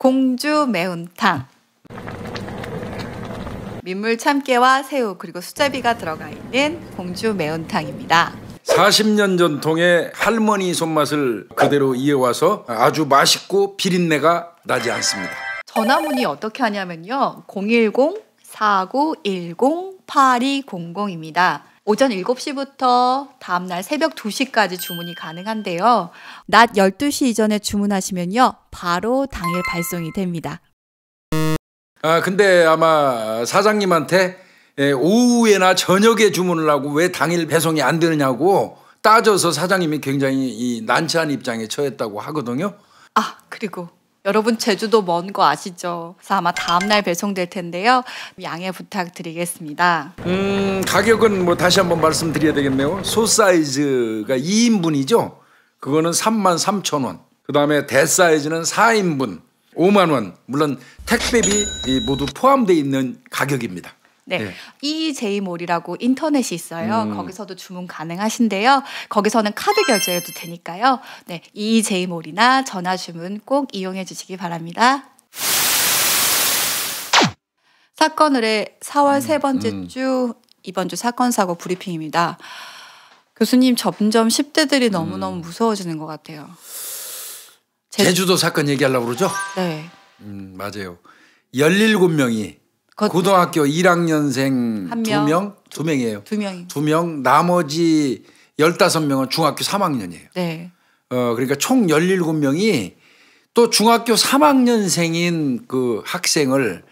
공주 매운탕. 민물 참깨와 새우 그리고 수제비가 들어가 있는 공주 매운탕입니다. 40년 전통의 할머니 손맛을 그대로 이어와서 아주 맛있고 비린내가 나지 않습니다. 전화 문의 어떻게 하냐면요. 010-4910-8200입니다. 오전 7시부터 다음날 새벽 2시까지 주문이 가능한데요. 낮 12시 이전에 주문하시면요. 바로 당일 발송이 됩니다. 근데 아마 사장님한테 오후에나 저녁에 주문을 하고 왜 당일 배송이 안 되느냐고 따져서 사장님이 굉장히 난처한 입장에 처했다고 하거든요. 그리고 여러분 제주도 먼 거 아시죠? 그래서 아마 다음날 배송될 텐데요. 양해 부탁드리겠습니다. 가격은 뭐 다시 한번 말씀드려야 되겠네요. 소 사이즈가 2인분이죠. 그거는 33,000원. 그 다음에 대 사이즈는 4인분 5만 원. 물론 택배비 모두 포함되어 있는 가격입니다. 네, EJ몰이라고 인터넷이 있어요. 거기서도 주문 가능하신데요. 거기서는 카드 결제해도 되니까요. 네, EJ몰이나 전화 주문 꼭 이용해 주시기 바랍니다. 사건 의뢰 4월 세 번째 주 이번 주 사건 사고 브리핑입니다. 교수님, 점점 10대들이 너무너무 무서워지는 것 같아요. 제주도 사건 얘기하려고 그러죠? 네. 맞아요. 17명이 고등학교 1학년생 2명? 2명이에요. 2명. 나머지 15명은 중학교 3학년이에요. 네. 그러니까 총 17명이 또 중학교 3학년생인 그 학생을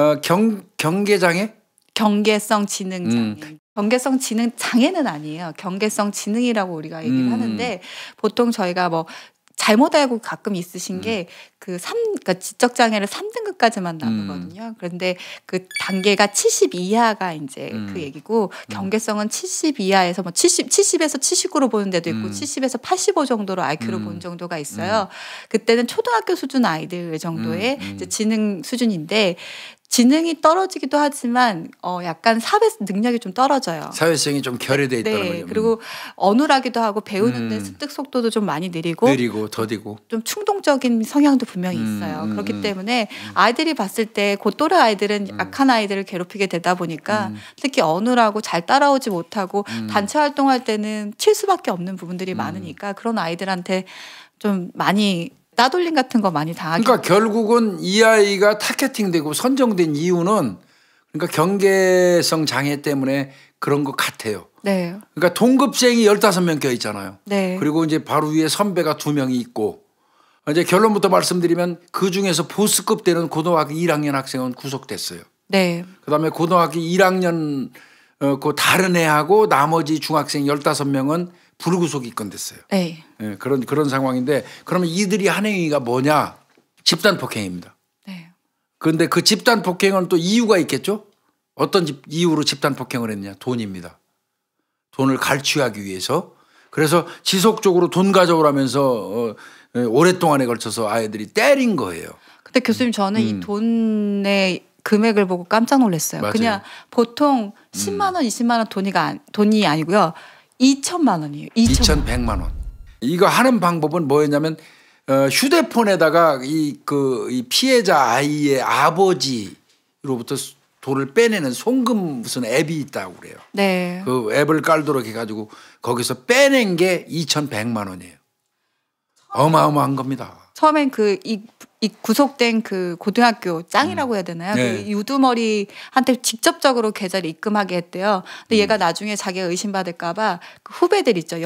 경계장애? 경계성 지능장애. 경계성 지능 장애는 아니에요. 경계성 지능이라고 우리가 얘기를 하는데 보통 저희가 뭐 잘못 알고 가끔 있으신 게 그러니까 지적 장애를 3등급까지만 나누거든요. 그런데 그 단계가 70 이하가 이제 그 얘기고 경계성은 70 이하에서 뭐 70에서 79로 보는 데도 있고 70에서 85 정도로 IQ로 보는 정도가 있어요. 그때는 초등학교 수준 아이들 정도의 이제 지능 수준인데 지능이 떨어지기도 하지만 약간 사회 능력이 좀 떨어져요. 사회성이 좀 결여돼 있다는 거죠. 그리고 어눌하기도 하고 배우는 데 습득 속도도 좀 많이 느리고 더디고 좀 충동적인 성향도 분명히 있어요. 그렇기 때문에 아이들이 봤을 때 그 또래 아이들은 약한 아이들을 괴롭히게 되다 보니까 특히 어눌하고 잘 따라오지 못하고 단체 활동할 때는 칠 수밖에 없는 부분들이 많으니까 그런 아이들한테 좀 많이 따돌림 같은 거 많이 당하게. 그러니까 결국은 이 아이가 타겟팅되고 선정된 이유는 그러니까 경계성 장애 때문에 그런 것 같아요. 네. 그러니까 동급생이 15명 껴 있잖아요. 네. 그리고 이제 바로 위에 선배가 2명이 있고 이제 결론부터 말씀드리면 그 중에서 보스급 되는 고등학교 1학년 학생은 구속됐어요. 네. 그다음에 고등학교 1학년 그 다른 애하고 나머지 중학생 15명은 불구속 입건됐어요. 네. 네, 그런 상황인데 그러면 이들이 한 행위가 뭐냐? 집단 폭행입니다. 네. 그런데 그 집단 폭행은 또 이유가 있겠죠? 어떤 이유로 집단 폭행을 했느냐? 돈입니다. 돈을 갈취하기 위해서. 그래서 지속적으로 돈 가져오라면서 오랫동안에 걸쳐서 아이들이 때린 거예요. 근데 교수님 저는 이 돈의 금액을 보고 깜짝 놀랐어요. 맞아요. 그냥 보통 10만 원, 20만 원 돈이 아니고요. 2천만 원이에요. 2,100만 원. 이거 하는 방법은 뭐였냐면 휴대폰에다가 이 피해자 아이의 아버지로부터 돈을 빼내는 송금 무슨 앱이 있다고 그래요. 네. 그 앱을 깔도록 해가지고 거기서 빼낸 게 2,100만 원이에요. 어마어마한 겁니다. 처음엔 이 구속된 그 고등학교 짱이라고 해야 되나요? 네. 그 유두머리한테 직접적으로 계좌를 입금하게 했대요. 근데 얘가 나중에 자기가 의심받을까봐 그 후배들 있죠.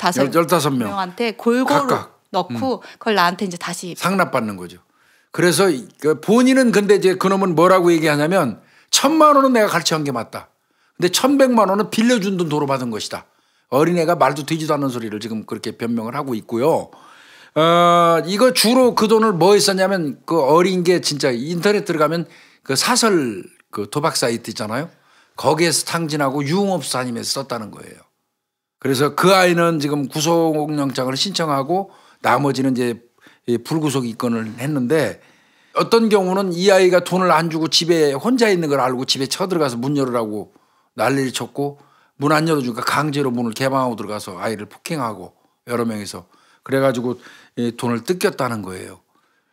15명한테 골고루 각각. 넣고 그걸 나한테 이제 다시 상납받는 거죠. 그래서 본인은 근데 이제 그놈은 뭐라고 얘기하냐면 1,000만 원은 내가 갈취한 게 맞다. 근데 1,100만 원은 빌려준 돈 도로 받은 것이다. 어린애가 말도 되지도 않는 소리를 지금 그렇게 변명을 하고 있고요. 이거 주로 그 돈을 뭐 했었냐면 그 어린 게 진짜 인터넷 들어가면 그 사설 그 도박 사이트 있잖아요. 거기에서 탕진하고 유흥업소 다니면서 썼다는 거예요. 그래서 그 아이는 지금 구속영장을 신청하고 나머지는 이제 불구속 입건을 했는데 어떤 경우는 이 아이가 돈을 안 주고 집에 혼자 있는 걸 알고 집에 쳐들어가서 문 열으라고 난리를 쳤고 문 안 열어주니까 강제로 문을 개방하고 들어가서 아이를 폭행하고 여러 명이서 그래가지고 돈을 뜯겼다는 거예요.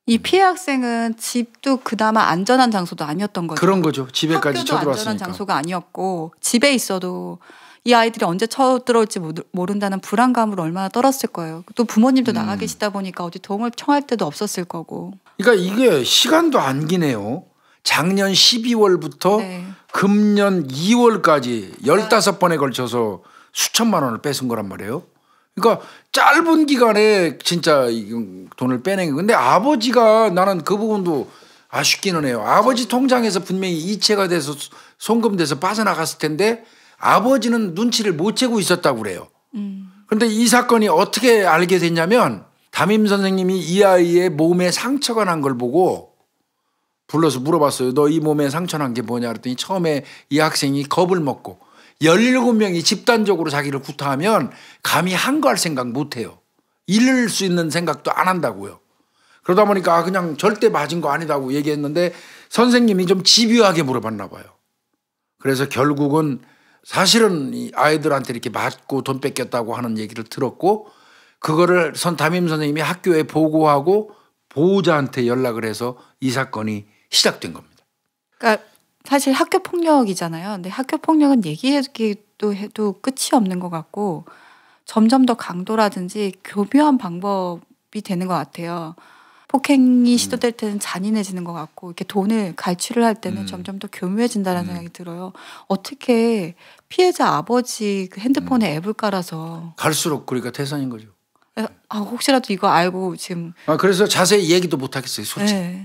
이 피해 학생은 집도 그나마 안전한 장소도 아니었던 거죠. 그런 거죠. 집에까지 학교도 쳐들어왔으니까. 안전한 장소가 아니었고 집에 있어도 이 아이들이 언제 쳐들어올지 모른다는 불안감을 얼마나 떨었을 거예요. 또 부모님도 나가 계시다 보니까 어디 도움을 청할 데도 없었을 거고. 그러니까 이게 시간도 안 기네요. 작년 12월부터 네. 금년 2월까지 15번에 걸쳐서 수천만 원을 뺏은 거란 말이에요. 그러니까 짧은 기간에 진짜 돈을 빼낸 거. 근데 아버지가 나는 그 부분도 아쉽기는 해요. 아버지 통장에서 분명히 이체가 돼서 송금돼서 빠져나갔을 텐데 아버지는 눈치를 못 채고 있었다고 그래요. 그런데 이 사건이 어떻게 알게 됐냐면 담임 선생님이 이 아이의 몸에 상처가 난 걸 보고 불러서 물어봤어요. 너 이 몸에 상처 난 게 뭐냐 그랬더니 처음에 이 학생이 겁을 먹고 17명이 집단적으로 자기를 구타하면 감히 항거할 생각 못 해요. 잃을 수 있는 생각도 안 한다고요. 그러다 보니까 그냥 절대 맞은 거 아니다고 얘기했는데 선생님이 좀 집요하게 물어봤나 봐요. 그래서 결국은 사실은 이 아이들한테 이렇게 맞고 돈 뺏겼다고 하는 얘기를 들었고 그거를 담임 선생님이 학교에 보고하고 보호자한테 연락을 해서 이 사건이 시작된 겁니다. 그러니까 사실 학교 폭력이잖아요. 근데 학교 폭력은 얘기하기도 해도 끝이 없는 것 같고 점점 더 강도라든지 교묘한 방법이 되는 것 같아요. 폭행이 시도될 때는 잔인해지는 것 같고 이렇게 돈을 갈취를 할 때는 점점 더 교묘해진다는 생각이 들어요. 어떻게 피해자 아버지 그 핸드폰에 앱을 깔아서 갈수록 그러니까 태산인 거죠. 혹시라도 이거 알고 지금 그래서 자세히 얘기도 못 하겠어요, 솔직히. 네.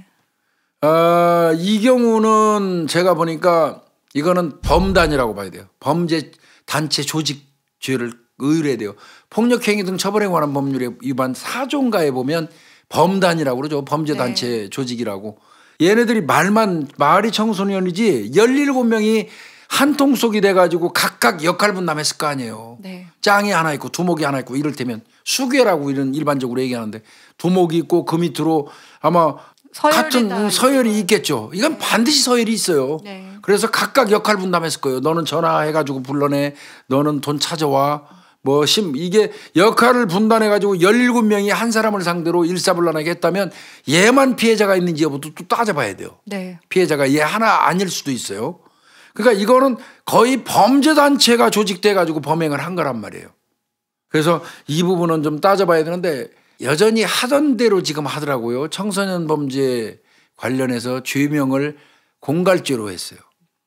이 경우는 제가 보니까 이거는 범단이라고 봐야 돼요. 범죄 단체 조직 죄를 의뢰해야 돼요. 폭력행위 등 처벌에 관한 법률에 위반 4조인가에 보면 범단이라고 그러죠. 범죄단체 네. 조직이라고. 얘네들이 말이 청소년이지 17명이 한 통속이 돼가지고 각각 역할 분담했을 거 아니에요. 네. 짱이 하나 있고 두목이 하나 있고 이를테면 수괴라고 이런 일반적으로 얘기하는데 두목이 있고 그 밑으로 아마 같은 서열이 있겠죠. 이건 반드시 서열이 있어요. 네. 그래서 각각 역할 분담했을 거예요. 너는 전화해가지고 불러내. 너는 돈 찾아와. 이게 역할을 분담해가지고 17명이 한 사람을 상대로 일사불란하게 했다면 얘만 피해자가 있는지 여부도 또 따져봐야 돼요. 네. 피해자가 얘 하나 아닐 수도 있어요. 그러니까 이거는 거의 범죄단체가 조직돼가지고 범행을 한 거란 말이에요. 그래서 이 부분은 좀 따져봐야 되는데 여전히 하던 대로 지금 하더라고요. 청소년 범죄 관련해서 죄명을 공갈죄로 했어요.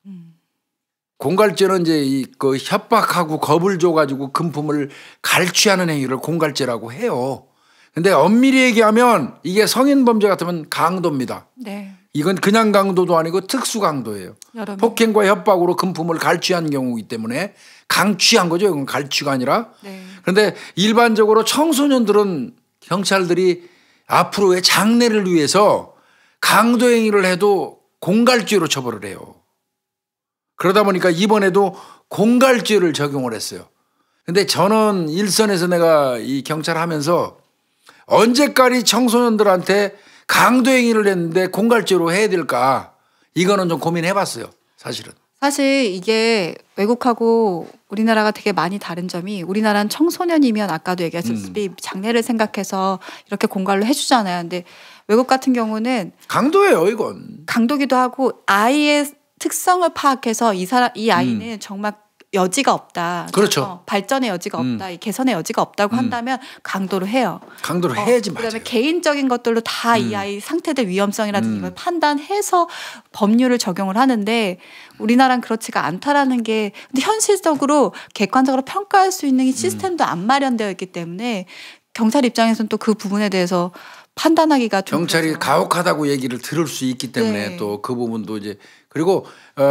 공갈죄는 이제 그 협박하고 겁을 줘가지고 금품을 갈취하는 행위를 공갈죄라고 해요. 근데 엄밀히 얘기하면 이게 성인 범죄 같으면 강도입니다. 네. 이건 그냥 강도도 아니고 특수 강도예요. 폭행과 협박으로 금품을 갈취한 경우이기 때문에 강취한 거죠. 이건 갈취가 아니라. 네. 그런데 일반적으로 청소년들은 경찰들이 앞으로의 장래를 위해서 강도 행위를 해도 공갈죄로 처벌을 해요. 그러다 보니까 이번에도 공갈죄를 적용을 했어요. 근데 저는 일선에서 내가 이 경찰 하면서 언제까지 청소년들한테 강도 행위를 했는데 공갈죄로 해야 될까? 이거는 좀 고민해 봤어요. 사실은. 사실 이게 외국하고 우리나라가 되게 많이 다른 점이 우리나라는 청소년이면 아까도 얘기하셨듯이 장래를 생각해서 이렇게 공갈로 해주잖아요. 근데 외국 같은 경우는 강도예요, 이건. 강도기도 하고 아이의 특성을 파악해서 이 아이는 정말 여지가 없다. 그렇죠. 발전의 여지가 없다. 개선의 여지가 없다고 한다면 강도로 해요. 강도로 해야지. 그다음에 맞아요. 개인적인 것들로 다 이 아이 상태들 위험성이라든지 이걸 판단해서 법률을 적용을 하는데 우리나라는 그렇지가 않다라는 게 근데 현실적으로 객관적으로 평가할 수 있는 시스템도 안 마련되어 있기 때문에 경찰 입장에서는 또 그 부분에 대해서 판단하기가 좀 경찰이 그렇죠. 가혹하다고 얘기를 들을 수 있기 때문에 네. 또 그 부분도 이제 그리고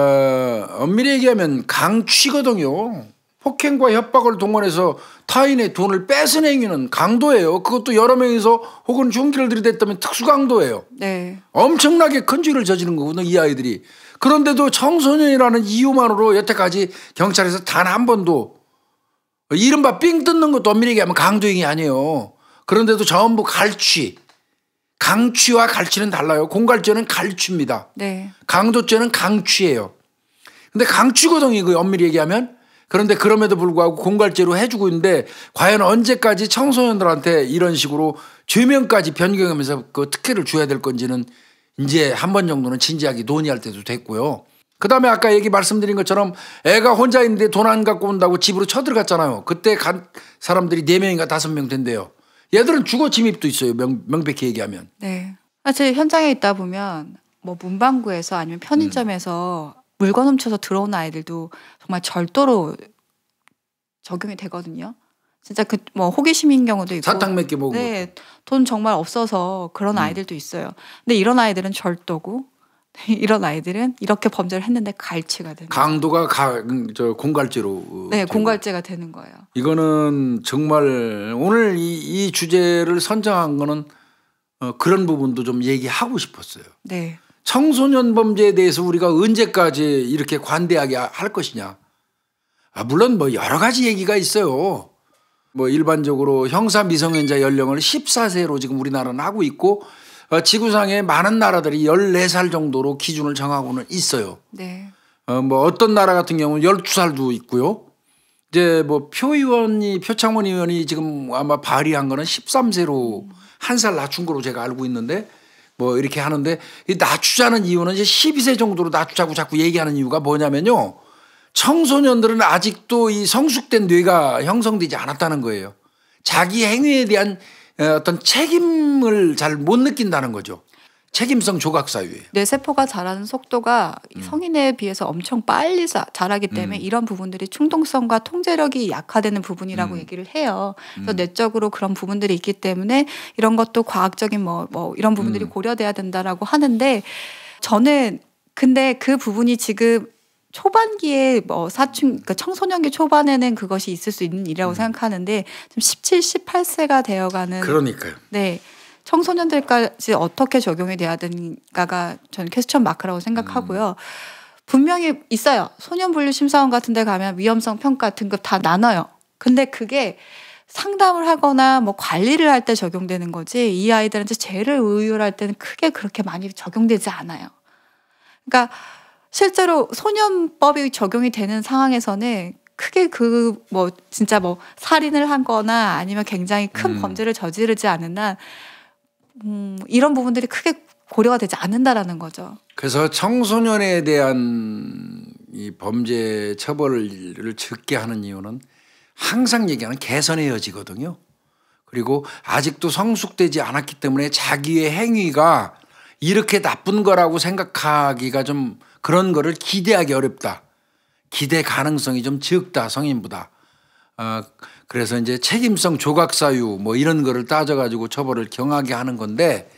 엄밀히 얘기하면 강취거든요. 폭행과 협박을 동원해서 타인의 돈을 뺏은 행위는 강도예요. 그것도 여러 명이서 혹은 흉기를 들이댔다면 특수강도예요. 네. 엄청나게 큰 죄를 저지른 거거든요. 이 아이들이. 그런데도 청소년이라는 이유만으로 여태까지 경찰에서 단 한 번도 이른바 삥 뜯는 것도 엄밀히 얘기하면 강도행위 아니에요. 그런데도 전부 갈취. 강취와 갈취는 달라요. 공갈죄는 갈취입니다. 네. 강도죄는 강취예요. 근데 강취거든요. 이거 엄밀히 얘기하면 그런데 그럼에도 불구하고 공갈죄로 해주고 있는데 과연 언제까지 청소년들한테 이런 식으로 죄명까지 변경하면서 그 특혜를 줘야 될 건지는 이제 한 번 정도는 진지하게 논의할 때도 됐고요. 그다음에 아까 말씀드린 것처럼 애가 혼자 있는데 돈 안 갖고 온다고 집으로 쳐들어갔잖아요. 그때 간 사람들이 4명인가 5명 된대요. 얘들은 주거 침입도 있어요. 명백히 얘기하면. 네. 사실 현장에 있다 보면 뭐 문방구에서 아니면 편의점에서 물건 훔쳐서 들어오는 아이들도 정말 절도로 적용이 되거든요. 진짜 그 뭐 호기심인 경우도 있고. 사탕 몇 개 먹은 네, 돈 정말 없어서 그런 아이들도 있어요. 근데 이런 아이들은 절도고 이런 아이들은 이렇게 범죄를 했는데 갈취가 되는 강도가 공갈죄로 네, 공갈죄가 되는 거예요. 이거는 정말 오늘 이 주제를 선정한 거는 그런 부분도 좀 얘기하고 싶었어요. 네. 청소년 범죄에 대해서 우리가 언제까지 이렇게 관대하게 할 것이냐. 물론 뭐 여러 가지 얘기가 있어요. 뭐 일반적으로 형사 미성년자 연령을 14세로 지금 우리나라는 하고 있고 지구상에 많은 나라들이 14살 정도로 기준을 정하고는 있어요. 네. 뭐 어떤 나라 같은 경우는 12살도 있고요. 이제 뭐 표창원 의원이 지금 아마 발의한 거는 13세로 한 살 낮춘 거로 제가 알고 있는데 뭐 이렇게 하는데 이 낮추자는 이유는 이제 12세 정도로 낮추자고 자꾸 얘기하는 이유가 뭐냐면요. 청소년들은 아직도 이 성숙된 뇌가 형성되지 않았다는 거예요. 자기 행위에 대한 어떤 책임을 잘 못 느낀다는 거죠. 책임성 조각사유예요. 뇌세포가 자라는 속도가 성인에 비해서 엄청 빨리 자라기 때문에 이런 부분들이 충동성과 통제력이 약화되는 부분이라고 얘기를 해요. 그래서 뇌적으로 그런 부분들이 있기 때문에 이런 것도 과학적인 뭐 이런 부분들이 고려돼야 된다라고 하는데 저는 근데 그 부분이 지금 초반기에 뭐 그러니까 청소년기 초반에는 그것이 있을 수 있는 일이라고 생각하는데 좀 17, 18세가 되어가는 그러니까요. 네. 청소년들까지 어떻게 적용이 돼야 되는가가 저는 퀘스천 마크라고 생각하고요. 분명히 있어요. 소년분류심사원 같은 데 가면 위험성 평가 등급 다 나눠요. 근데 그게 상담을 하거나 뭐 관리를 할 때 적용되는 거지 이 아이들한테 죄를 의율할 때는 크게 그렇게 많이 적용되지 않아요. 그러니까 실제로 소년법이 적용이 되는 상황에서는 크게 뭐 진짜 뭐 살인을 하거나 아니면 굉장히 큰 범죄를 저지르지 않는 한 이런 부분들이 크게 고려가 되지 않는다라는 거죠. 그래서 청소년에 대한 이 범죄 처벌을 적게 하는 이유는 항상 얘기하는 개선의 여지거든요. 그리고 아직도 성숙되지 않았기 때문에 자기의 행위가 이렇게 나쁜 거라고 생각하기가 좀 그런 거를 기대하기 어렵다. 기대 가능성이 좀 적다 성인보다. 그래서 이제 책임성 조각사유 뭐 이런 거를 따져가지고 처벌을 경하게 하는 건데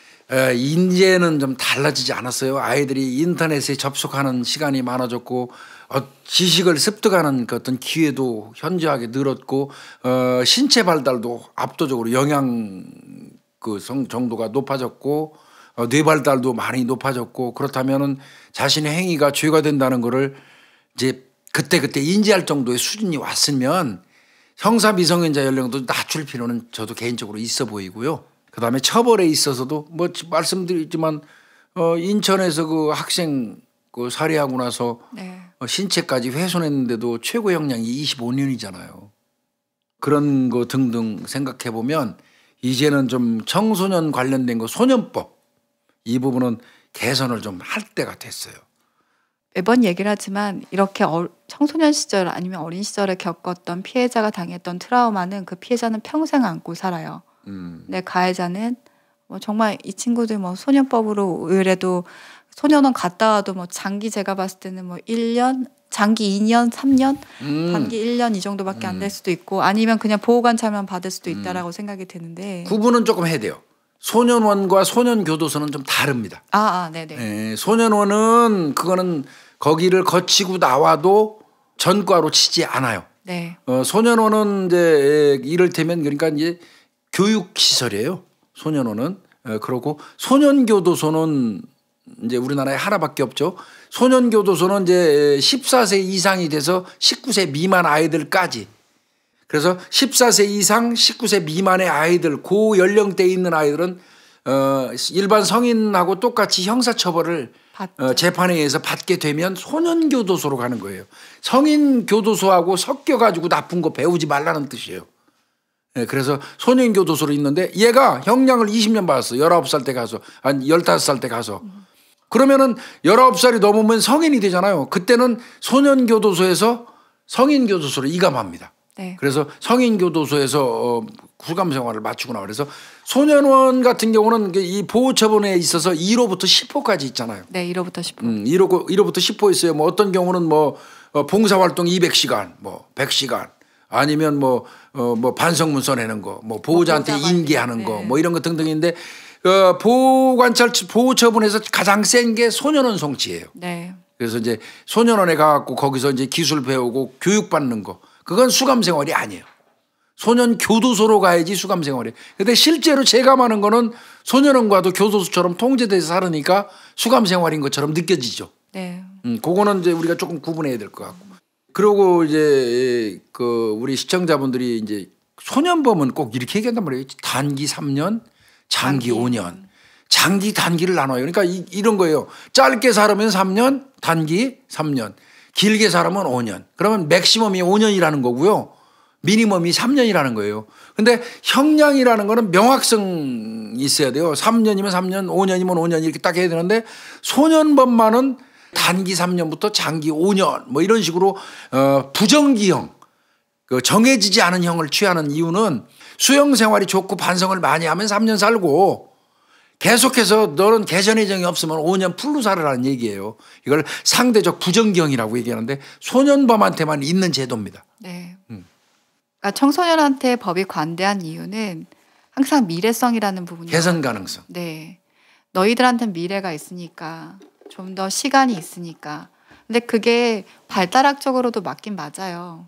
이제는 좀 달라지지 않았어요. 아이들이 인터넷에 접속하는 시간이 많아졌고 지식을 습득하는 그 어떤 기회도 현저하게 늘었고 신체 발달도 압도적으로 영양 그 정도가 높아졌고 뇌 발달도 많이 높아졌고 그렇다면은 자신의 행위가 죄가 된다는 거를 이제 그때 인지할 정도의 수준이 왔으면 형사 미성년자 연령도 낮출 필요는 저도 개인적으로 있어 보이고요. 그다음에 처벌에 있어서도 뭐 말씀드리지만 인천에서 그 학생 그 살해하고 나서 네. 신체까지 훼손했는데도 최고 형량이 25년이잖아요. 그런 거 등등 생각해 보면 이제는 좀 청소년 관련된 거 소년법 이 부분은 개선을 좀 할 때가 됐어요. 매번 얘기를 하지만 이렇게 청소년 시절 아니면 어린 시절에 겪었던 피해자가 당했던 트라우마는 그 피해자는 평생 안고 살아요. 근데 가해자는 뭐 정말 이 친구들 뭐 소년법으로 의뢰도 소년원 갔다 와도 뭐 장기 제가 봤을 때는 뭐 1년, 장기 2년, 3년, 단기 1년 이 정도밖에 안 될 수도 있고 아니면 그냥 보호관찰만 받을 수도 있다라고 생각이 드는데 구분은 조금 해야 돼요. 소년원과 소년교도소는 좀 다릅니다. 네네. 네, 소년원은 그거는 거기를 거치고 나와도 전과로 치지 않아요. 네. 소년원은 이제 이를테면 그러니까 이제 교육시설이에요. 소년원은. 그러고 소년교도소는 이제 우리나라에 하나밖에 없죠. 소년교도소는 이제 14세 이상이 돼서 19세 미만 아이들까지. 그래서 14세 이상 19세 미만의 아이들 그 연령대에 있는 아이들은 일반 성인하고 똑같이 형사처벌을 재판에 의해서 받게 되면 소년교도소로 가는 거예요. 성인교도소하고 섞여가지고 나쁜 거 배우지 말라는 뜻이에요. 그래서 소년교도소로 있는데 얘가 형량을 20년 받았어. 19살 때 가서. 한 15살 때 가서. 그러면은 19살이 넘으면 성인이 되잖아요. 그때는 소년교도소에서 성인교도소로 이감합니다. 네. 그래서 성인교도소에서 수감 생활을 마치고 나와. 그래서 소년원 같은 경우는 이 보호처분에 있어서 1호부터 10호까지 있잖아요. 네, 1호부터 10호. 1호부터 10호 있어요. 뭐 어떤 경우는 뭐 봉사활동 200시간, 뭐 100시간 아니면 뭐 반성문서 내는 거, 뭐 보호자한테 인계하는 거, 뭐 이런 거 등등인데 보호처분에서 가장 센 게 소년원 송치예요. 네. 그래서 이제 소년원에 가갖고 거기서 이제 기술 배우고 교육받는 거, 그건 수감 생활이 아니에요. 소년 교도소로 가야지 수감 생활이. 근데 실제로 체감하는 거는 소년원과도 교도소처럼 통제돼서 살으니까 수감 생활인 것처럼 느껴지죠. 네. 그거는 이제 우리가 조금 구분해야 될 것 같고. 그리고 이제 우리 시청자분들이 이제 소년범은 꼭 이렇게 얘기한단 말이에요. 단기 3년, 장기 5년. 장기 단기를 나눠요. 그러니까 이런 거예요. 짧게 살으면 3년, 단기 3년. 길게 살으면 5년. 그러면 맥시멈이 5년이라는 거고요. 미니멈이 3년이라는 거예요. 근데 형량이라는 거는 명확성이 있어야 돼요. 3년이면 3년, 5년이면 5년 이렇게 딱 해야 되는데 소년범만은 단기 3년부터 장기 5년 뭐 이런 식으로 부정기형, 정해지지 않은 형을 취하는 이유는 수용 생활이 좋고 반성을 많이 하면 3년 살고 계속해서 너는 개선 예정이 없으면 5년 풀로 살으라는 얘기예요. 이걸 상대적 부정기형이라고 얘기하는데 소년범한테만 있는 제도입니다. 네. 그러니까 청소년한테 법이 관대한 이유는 항상 미래성이라는 부분이 개선 가능성. 네. 너희들한테는 미래가 있으니까 좀 더 시간이 있으니까. 근데 그게 발달학적으로도 맞긴 맞아요.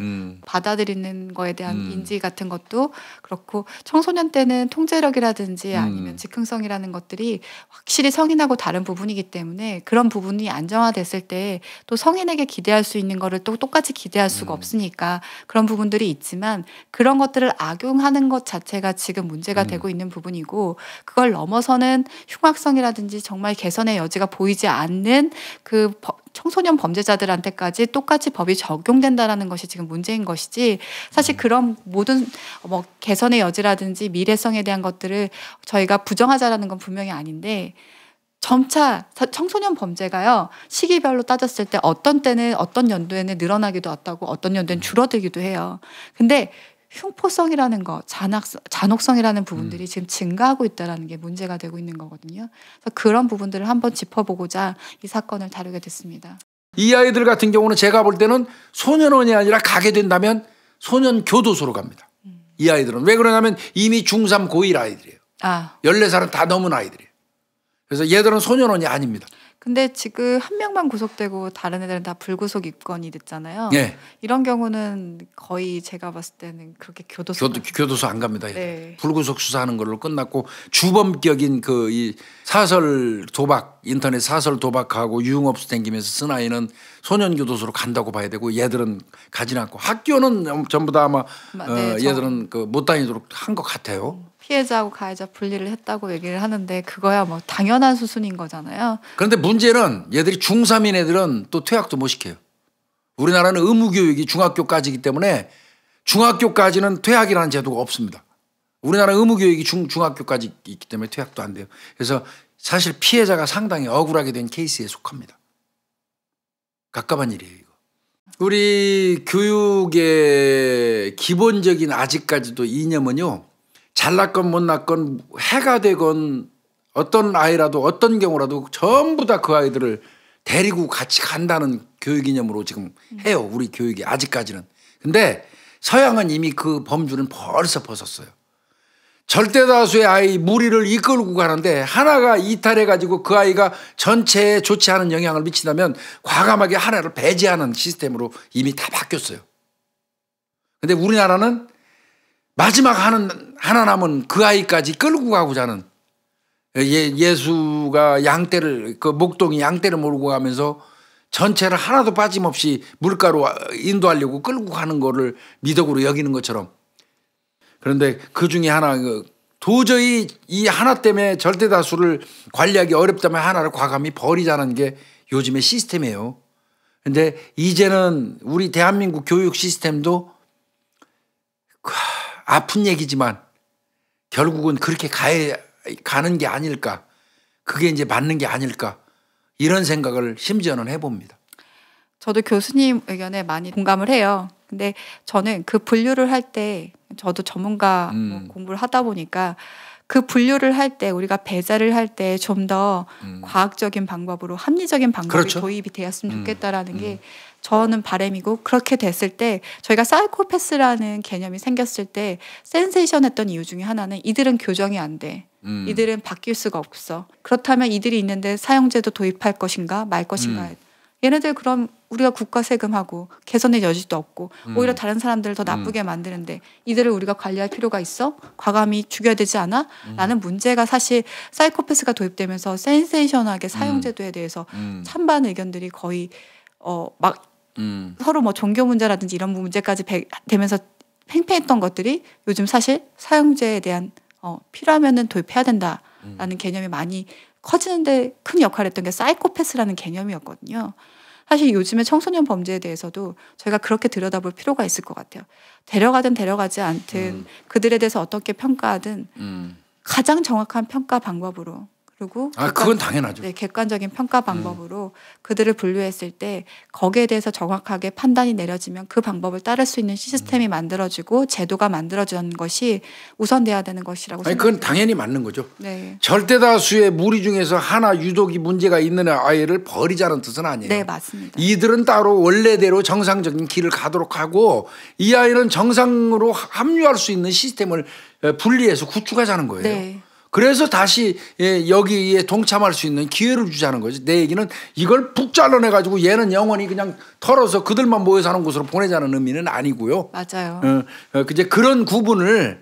받아들이는 거에 대한 인지 같은 것도 그렇고 청소년 때는 통제력이라든지 아니면 즉흥성이라는 것들이 확실히 성인하고 다른 부분이기 때문에 그런 부분이 안정화됐을 때 또 성인에게 기대할 수 있는 거를 또 똑같이 기대할 수가 없으니까 그런 부분들이 있지만 그런 것들을 악용하는 것 자체가 지금 문제가 되고 있는 부분이고 그걸 넘어서는 흉악성이라든지 정말 개선의 여지가 보이지 않는 그 청소년 범죄자들한테까지 똑같이 법이 적용된다라는 것이 지금 문제인 것이지 사실 그런 모든 개선의 여지라든지 미래성에 대한 것들을 저희가 부정하자라는 건 분명히 아닌데 점차 청소년 범죄가요 시기별로 따졌을 때 어떤 때는 어떤 연도에는 늘어나기도 하고 어떤 연도에는 줄어들기도 해요. 근데 흉포성이라는 거, 잔혹성이라는 부분들이 지금 증가하고 있다는 게 문제가 되고 있는 거거든요. 그래서 그런 부분들을 한번 짚어보고자 이 사건을 다루게 됐습니다. 이 아이들 같은 경우는 제가 볼 때는 소년원이 아니라 가게 된다면 소년교도소로 갑니다. 이 아이들은. 왜 그러냐면 이미 중3 고1 아이들이에요. 14살은 다 넘은 아이들이에요. 그래서 얘들은 소년원이 아닙니다. 근데 지금 한 명만 구속되고 다른 애들은 다 불구속 입건이 됐잖아요. 네. 이런 경우는 거의 제가 봤을 때는 그렇게 교도소 안 갑니다. 네. 불구속 수사하는 걸로 끝났고 주범격인 이 사설 도박, 인터넷 사설 도박하고 유흥업소 댕기면서 쓴 아이는 소년교도소로 간다고 봐야 되고 얘들은 가진 않고 학교는 전부 다 아마 얘들은 못 다니도록 한 것 같아요. 피해자하고 가해자 분리를 했다고 얘기를 하는데 그거야 뭐 당연한 수순인 거잖아요. 그런데 문제는 얘들이 중3인 애들은 또 퇴학도 못 시켜요. 우리나라는 의무교육이 중학교까지이기 때문에 중학교까지는 퇴학이라는 제도가 없습니다. 우리나라 의무교육이 중학교까지 있기 때문에 퇴학도 안 돼요. 그래서 사실 피해자가 상당히 억울하게 된 케이스에 속합니다. 갑갑한 일이에요. 이거. 우리 교육의 기본적인 아직까지도 이념은요. 잘났건 못났건 해가 되건 어떤 아이라도 어떤 경우라도 전부 다 그 아이들을 데리고 같이 간다는 교육 이념으로 지금 해요. 우리 교육이 아직까지는. 근데 서양은 이미 그 범주는 벌써 벗었어요. 절대 다수의 아이 무리를 이끌고 가는데 하나가 이탈해 가지고 그 아이가 전체에 좋지 않은 영향을 미친다면 과감하게 하나를 배제하는 시스템으로 이미 다 바뀌었어요. 근데 우리나라는 마지막 하나 남은 그 아이까지 끌고 가고자 하는 예수가 양떼를 목동이 양떼를 몰고 가면서 전체를 하나도 빠짐없이 물가로 인도하려고 끌고 가는 거를 미덕으로 여기는 것처럼 그런데 그 중에 하나 도저히 이 하나 때문에 절대 다수를 관리하기 어렵다면 하나를 과감히 버리자는 게 요즘의 시스템이에요. 근데 이제는 우리 대한민국 교육 시스템도 아픈 얘기지만 결국은 그렇게 가는 게 아닐까. 그게 이제 맞는 게 아닐까. 이런 생각을 심지어는 해봅니다. 저도 교수님 의견에 많이 공감을 해요. 근데 저는 그 분류를 할 때 저도 전문가 공부를 하다 보니까 그 분류를 할 때 우리가 배제를 할 때 좀 더 과학적인 방법으로 합리적인 방법이 그렇죠. 도입이 되었으면 좋겠다라는 게 저는 바람이고 그렇게 됐을 때 저희가 사이코패스라는 개념이 생겼을 때 센세이션했던 이유 중에 하나는 이들은 교정이 안 돼. 이들은 바뀔 수가 없어. 그렇다면 이들이 있는데 사형제도 도입할 것인가 말 것인가. 얘네들 그럼 우리가 국가 세금하고 개선의 여지도 없고 오히려 다른 사람들을 더 나쁘게 만드는데 이들을 우리가 관리할 필요가 있어? 과감히 죽여야 되지 않아? 라는 문제가 사실 사이코패스가 도입되면서 센세이션하게 사형제도에 대해서 찬반 의견들이 거의 막 서로 뭐 종교 문제라든지 이런 문제까지 되면서 팽팽했던 것들이 요즘 사실 사형제에 대한 필요하면은 도입해야 된다라는 개념이 많이 커지는데 큰 역할을 했던 게 사이코패스라는 개념이었거든요. 사실 요즘에 청소년 범죄에 대해서도 저희가 그렇게 들여다볼 필요가 있을 것 같아요. 데려가든 데려가지 않든 그들에 대해서 어떻게 평가하든 가장 정확한 평가 방법으로 그리고 그건 당연하죠. 네, 객관적인 평가 방법으로 그들을 분류했을 때 거기에 대해서 정확하게 판단이 내려지면 그 방법을 따를 수 있는 시스템이 만들어지고 제도가 만들어지는 것이 우선돼야 되는 것이라고 생각합니다. 그건 당연히 맞는 거죠. 네. 절대 다수의 무리 중에서 하나 유독이 문제가 있는 아이를 버리자는 뜻은 아니에요. 네, 맞습니다. 이들은 따로 원래대로 정상적인 길을 가도록 하고 이 아이는 정상으로 합류할 수 있는 시스템을 분리해서 구축하자는 거예요. 네. 그래서 다시 여기에 동참할 수 있는 기회를 주자는 거지. 내 얘기는 이걸 푹 잘라내가지고 얘는 영원히 그냥 털어서 그들만 모여 사는 곳으로 보내자는 의미는 아니고요. 맞아요. 이제 그런 구분을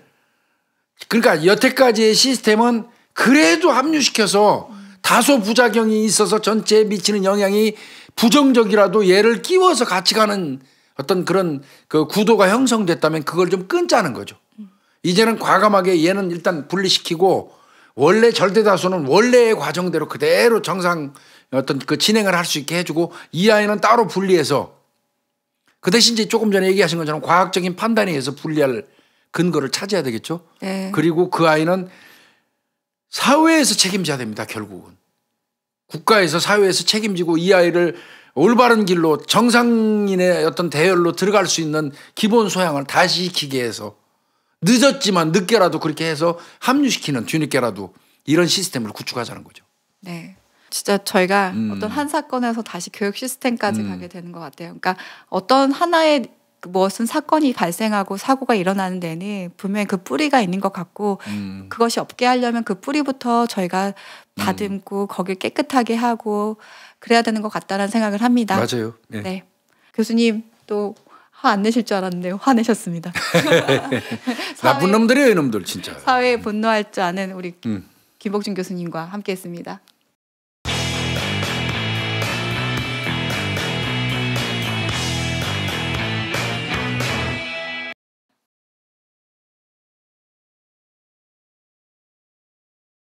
그러니까 여태까지의 시스템은 그래도 합류시켜서 다소 부작용이 있어서 전체에 미치는 영향이 부정적이라도 얘를 끼워서 같이 가는 어떤 그런 그 구도가 형성됐다면 그걸 좀 끊자는 거죠. 이제는 과감하게 얘는 일단 분리시키고 원래 절대 다수는 원래의 과정대로 그대로 정상 어떤 그 진행을 할 수 있게 해주고 이 아이는 따로 분리해서 그 대신 이제 조금 전에 얘기하신 것처럼 과학적인 판단에 의해서 분리할 근거를 찾아야 되겠죠. 네. 그리고 그 아이는 사회에서 책임져야 됩니다. 결국은 국가에서 사회에서 책임지고 이 아이를 올바른 길로 정상인의 어떤 대열로 들어갈 수 있는 기본 소양을 다시 익히게 해서 늦었지만 늦게라도 그렇게 해서 합류시키는 뒤늦게라도 이런 시스템을 구축하자는 거죠. 네. 진짜 저희가 어떤 한 사건에서 다시 교육 시스템까지 가게 되는 것 같아요. 그러니까 어떤 하나의 무엇은 사건이 발생하고 사고가 일어나는 데는 분명히 그 뿌리가 있는 것 같고 그것이 없게 하려면 그 뿌리부터 저희가 다듬고 거길 깨끗하게 하고 그래야 되는 것 같다는 생각을 합니다. 맞아요. 네. 네. 교수님 또 화 안 내실 줄 알았는데 화내셨습니다. 나쁜 놈들이에요, 이놈들 진짜. 사회에 분노할 줄 아는 우리 김복준 교수님과 함께했습니다.